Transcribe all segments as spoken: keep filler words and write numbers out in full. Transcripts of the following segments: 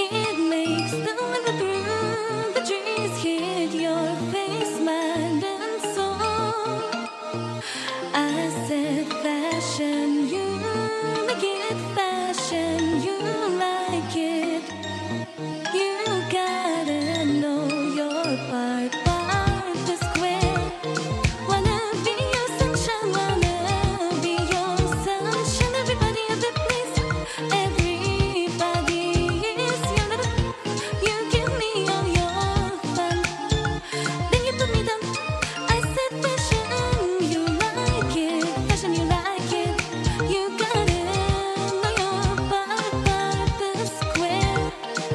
It makes the wind through the trees hit your face, mind and soul. I said fashion, you make it fashion, you like it. You gotta know your part, part the square. Wanna be your sunshine, wanna be your sunshine. Everybody at the place, everybody is your little. You give me all your fun, then you put me down. I said fashion, you like it, fashion, you like it. You gotta know your part, part the square.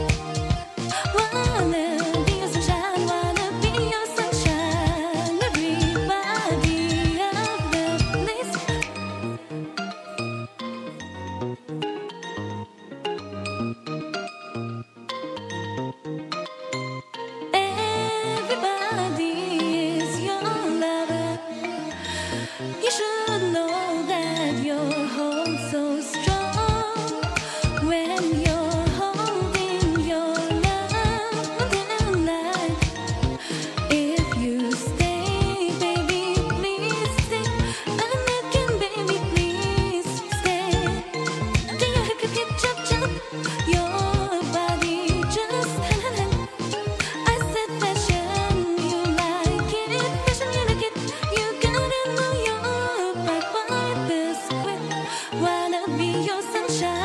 Wanna be your sunshine, wanna be your sunshine. Everybody of the place. Everybody is your lover. You should know that you're hold so strong when you're holding your love tonight. If you stay, baby, please stay. I'm looking, baby, please stay. Do you hip hip hip chop chop? Your body just hand hand hand. I said fashion, you like it, fashion, you like it. You gotta know your part, part the square. Wanna be your sunshine.